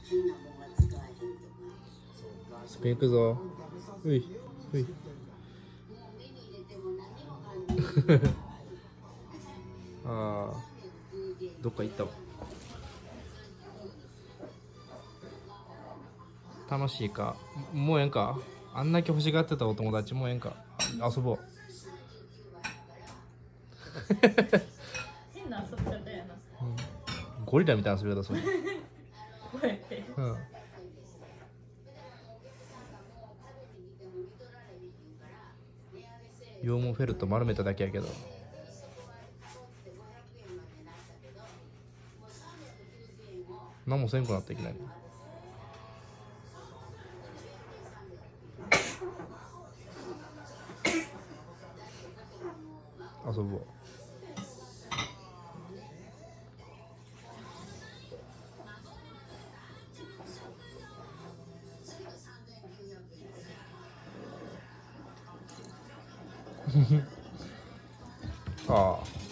スピン行くぞ。うい、うい。ああ、どっか行ったわ。楽しいか。もうええんか。あんだけ欲しがってたお友達もうええんか。遊ぼう。 変な遊び方やな。 ゴリラみたいな遊び方する。 こうやって。 うん。羊毛フェルト丸めただけやけど。何もせんくなったいきなり。遊ぼう。ああ。